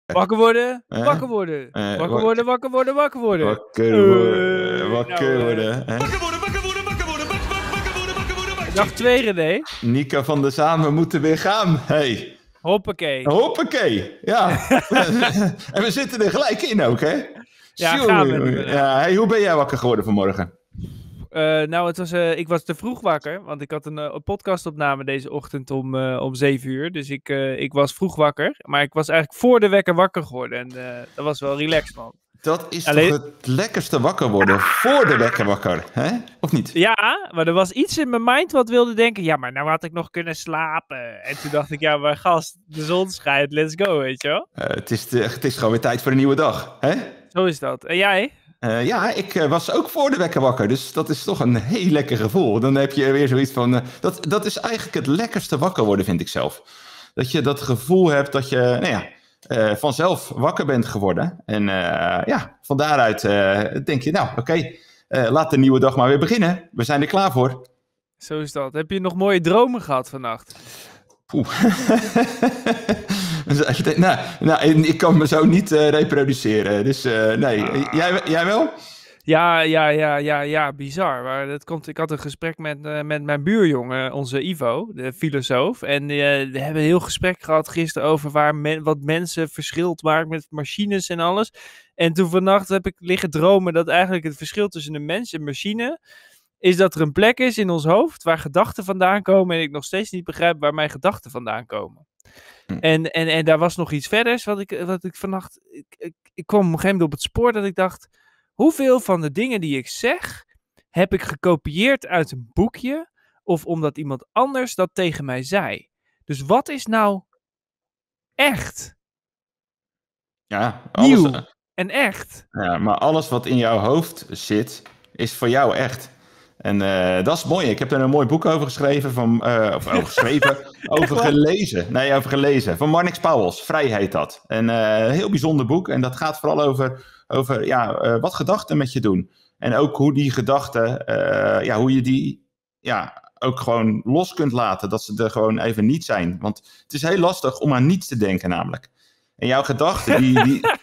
Wakker worden, wakker Hè? worden. Eh, Wakker wa- worden, wakker worden, wakker worden. Wakker worden, wakker nou, worden. Hè? Wakker worden, wakker worden, wakker worden, wakker worden, wakker worden, wakker Dag 2, René. Nico van der Zaan, we moeten weer gaan. Hey. Hoppakee. Hoppakee. Ja. En we zitten er gelijk in ook, hè? Ja, Jongen, gaan we jongen. nu. Ja, hey, hoe ben jij wakker geworden vanmorgen? Ik was te vroeg wakker, want ik had een podcastopname deze ochtend om 7 uur. Dus ik was vroeg wakker, maar ik was eigenlijk voor de wekker wakker geworden. En dat was wel relaxed, man. Dat is Alleen- toch het lekkerste wakker worden voor de wekker wakker, hè? Of niet? Ja, maar er was iets in mijn mind wat wilde denken, ja, maar nou had ik nog kunnen slapen. En toen dacht ik, ja, maar gast, de zon schijnt, let's go, weet je wel. Het is gewoon weer tijd voor een nieuwe dag, hè? Zo is dat. En jij? Ja, ik was ook voor de wekker wakker, dus dat is toch een heel lekker gevoel. Dan heb je weer zoiets van... dat is eigenlijk het lekkerste wakker worden, vind ik zelf. Dat je dat gevoel hebt dat je vanzelf wakker bent geworden. En van daaruit denk je, nou oké, laat de nieuwe dag maar weer beginnen. We zijn er klaar voor. Zo is dat. Heb je nog mooie dromen gehad vannacht? Poeh. Dus als je denkt, nou, ik kan me zo niet reproduceren. Dus nee, jij wel? Ja, bizar. Maar ik had een gesprek met mijn buurjongen, onze Ivo, de filosoof. En we hebben een heel gesprek gehad gisteren over wat mensen verschilt maakt met machines en alles. En toen vannacht heb ik liggen dromen dat eigenlijk het verschil tussen een mens en machine is dat er een plek is in ons hoofd waar gedachten vandaan komen en ik nog steeds niet begrijp waar mijn gedachten vandaan komen. En daar was nog iets verders wat ik vannacht... Ik kwam op een gegeven moment op het spoor dat ik dacht... Hoeveel van de dingen die ik zeg, heb ik gekopieerd uit een boekje of omdat iemand anders dat tegen mij zei? Dus wat is nou echt? Ja, Nieuw en echt. Ja, maar alles wat in jouw hoofd zit, is voor jou echt. En dat is mooi. Ik heb er een mooi boek over geschreven. Over gelezen. Nee, over gelezen. Van Marnix Pauwels. Vrij heet dat. Een heel bijzonder boek. En dat gaat vooral over wat gedachten met je doen. En ook hoe die gedachten, hoe je die ook gewoon los kunt laten. Dat ze er gewoon even niet zijn. Want het is heel lastig om aan niets te denken namelijk. En jouw gedachten,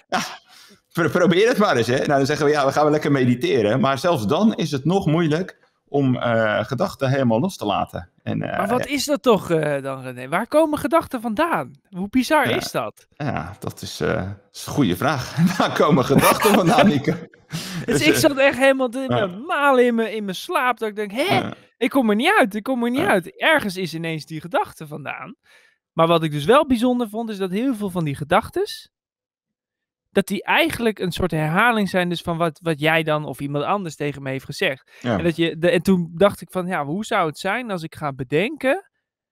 probeer het maar eens, hè. Nou, dan zeggen we, we gaan wel lekker mediteren. Maar zelfs dan is het nog moeilijk om gedachten helemaal los te laten. Maar wat is dat toch dan, René? Waar komen gedachten vandaan? Hoe bizar is dat? Ja, dat is een goede vraag. Waar komen gedachten vandaan, Nico? Dus ik zat echt helemaal te malen in mijn slaap. Dat ik denk, ik kom er niet uit. Ergens is ineens die gedachte vandaan. Maar wat ik dus wel bijzonder vond, is dat heel veel van die gedachtes, dat die eigenlijk een soort herhaling zijn dus van wat jij dan of iemand anders tegen me heeft gezegd. Ja. En toen dacht ik van, hoe zou het zijn als ik ga bedenken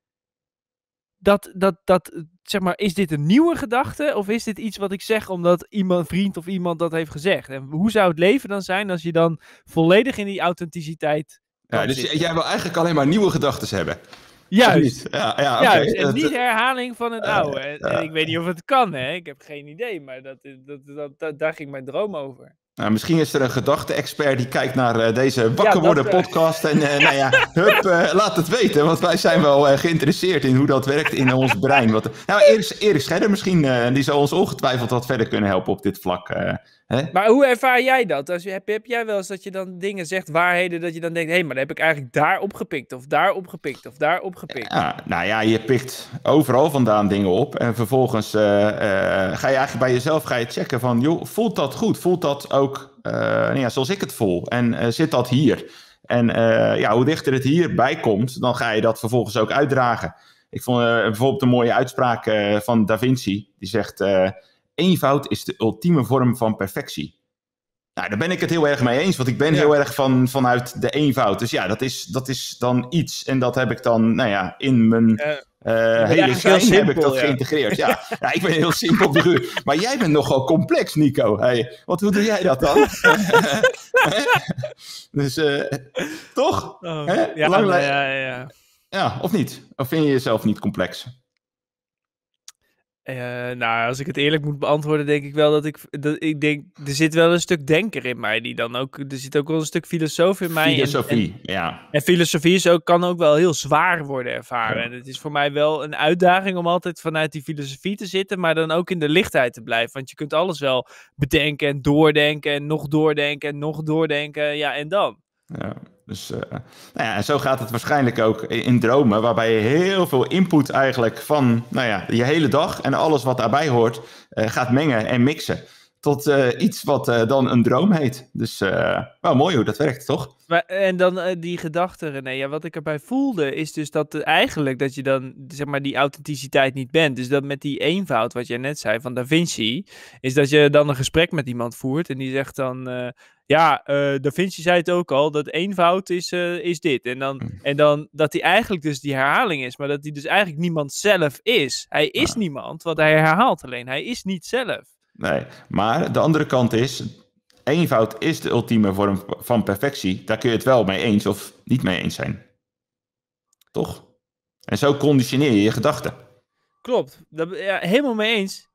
dat zeg maar, is dit een nieuwe gedachte of is dit iets wat ik zeg omdat een vriend of iemand dat heeft gezegd? En hoe zou het leven dan zijn als je dan volledig in die authenticiteit kan Dus zitten? jij wil eigenlijk alleen maar nieuwe gedachten hebben? Juist. Juist. En niet herhaling van het oude. En ik weet niet of het kan, hè. Ik heb geen idee, maar daar ging mijn droom over. Nou, misschien is er een gedachte-expert die kijkt naar deze Wakker Worden podcast. En laat het weten, want wij zijn wel geïnteresseerd in hoe dat werkt in ons brein. Erik Scherder misschien, die zal ons ongetwijfeld wat verder kunnen helpen op dit vlak. Hè? Maar hoe ervaar jij dat? Heb jij wel eens dat je dan dingen zegt, waarheden, dat je dan denkt, maar dan heb ik eigenlijk daar opgepikt, of daar opgepikt, of daar opgepikt. Ja, je pikt overal vandaan dingen op. En vervolgens ga je eigenlijk bij jezelf checken van, joh, voelt dat goed? Voelt dat ook zoals ik het voel? En zit dat hier? En hoe dichter het hierbij komt, dan ga je dat vervolgens ook uitdragen. Ik vond bijvoorbeeld een mooie uitspraak van Da Vinci. Die zegt, eenvoud is de ultieme vorm van perfectie. Nou, daar ben ik het heel erg mee eens, want ik ben heel erg vanuit de eenvoud. Dus dat is dan iets. En dat heb ik dan, in mijn hele zijn heb ik dat geïntegreerd. Ja, ik ben een heel simpel figuur. Maar jij bent nogal complex, Nico. Hey, hoe doe jij dat dan? Dus, toch? Ja, of niet? Of vind je jezelf niet complex? Nou, als ik het eerlijk moet beantwoorden, denk ik wel dat ik denk, er zit wel een stuk denker in mij, die dan ook, er zit ook wel een stuk filosoof in mij. Filosofie, ja. En filosofie kan ook wel heel zwaar worden ervaren. Ja. En het is voor mij wel een uitdaging om altijd vanuit die filosofie te zitten, maar dan ook in de lichtheid te blijven. Want je kunt alles wel bedenken en doordenken en nog doordenken en nog doordenken. Ja, en dan? Ja, dus nou ja, en zo gaat het waarschijnlijk ook in dromen, waarbij je heel veel input eigenlijk van je hele dag en alles wat daarbij hoort, gaat mengen en mixen tot iets wat dan een droom heet. Dus wel mooi hoe dat werkt, toch? En dan die gedachte, René, ja, wat ik erbij voelde is dus dat eigenlijk dat je dan, zeg maar, die authenticiteit niet bent. Dus dat met die eenvoud, wat jij net zei van Da Vinci, is dat je dan een gesprek met iemand voert en die zegt dan, Da Vinci zei het ook al, dat eenvoud is dit. En dan dat hij eigenlijk dus die herhaling is, maar dat hij dus eigenlijk niemand zelf is. Hij is niemand, want hij herhaalt alleen. Hij is niet zelf. Nee, maar de andere kant is, eenvoud is de ultieme vorm van perfectie. Daar kun je het wel mee eens of niet mee eens zijn. Toch? En zo conditioneer je je gedachten. Klopt, helemaal mee eens.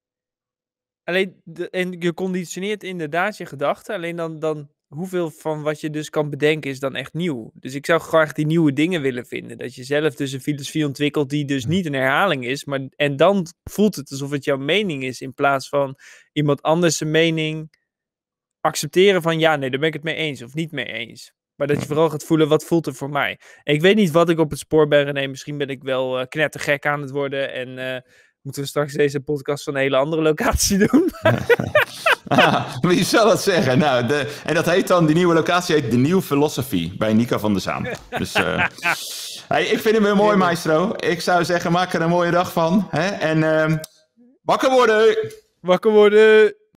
Alleen, en je conditioneert inderdaad je gedachten, alleen dan hoeveel van wat je dus kan bedenken is dan echt nieuw. Dus ik zou graag die nieuwe dingen willen vinden. Dat je zelf dus een filosofie ontwikkelt die dus niet een herhaling is. En dan voelt het alsof het jouw mening is in plaats van iemand anders zijn mening accepteren van ja, nee, daar ben ik het mee eens of niet mee eens. Maar dat je vooral gaat voelen, wat voelt er voor mij? En ik weet niet wat ik op het spoor ben, René. Misschien ben ik wel knettergek aan het worden en moeten we straks deze podcast van een hele andere locatie doen. Wie zal het zeggen? Nou, en dat heet dan, die nieuwe locatie heet de Nieuwe Philosophy bij Nico van der Zaan. Dus hey, ik vind hem heel mooi, maestro. Ik zou zeggen, maak er een mooie dag van. Hè? En wakker worden! Wakker worden!